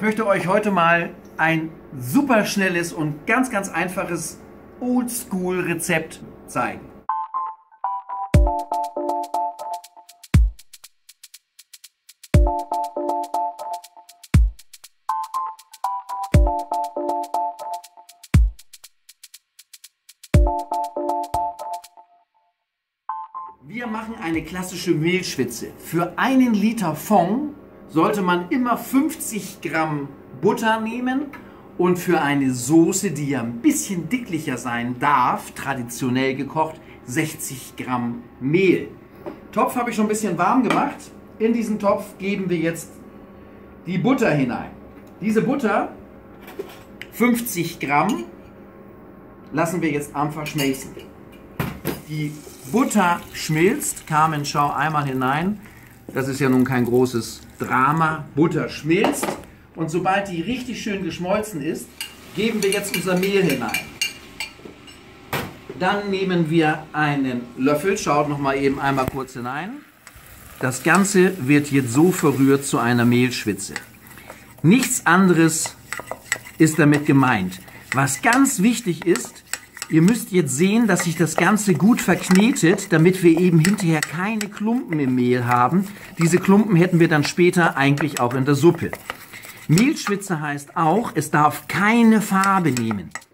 Ich möchte euch heute mal ein super schnelles und ganz einfaches Oldschool-Rezept zeigen. Wir machen eine klassische Mehlschwitze. Für 1 Liter Fond sollte man immer 50 Gramm Butter nehmen und für eine Soße, die ja ein bisschen dicklicher sein darf, traditionell gekocht, 60 Gramm Mehl. Topf habe ich schon ein bisschen warm gemacht. In diesen Topf geben wir jetzt die Butter hinein. Diese Butter, 50 Gramm, lassen wir jetzt einfach schmelzen. Die Butter schmilzt. Carmen, schau einmal hinein. Das ist ja nun kein großes Drama. Butter schmilzt. Und sobald die richtig schön geschmolzen ist, geben wir jetzt unser Mehl hinein. Dann nehmen wir einen Löffel. Schaut noch mal eben einmal kurz hinein. Das Ganze wird jetzt so verrührt zu einer Mehlschwitze. Nichts anderes ist damit gemeint. Was ganz wichtig ist, ihr müsst jetzt sehen, dass sich das Ganze gut verknetet, damit wir eben hinterher keine Klumpen im Mehl haben. Diese Klumpen hätten wir dann später eigentlich auch in der Suppe. Mehlschwitze heißt auch, es darf keine Farbe nehmen.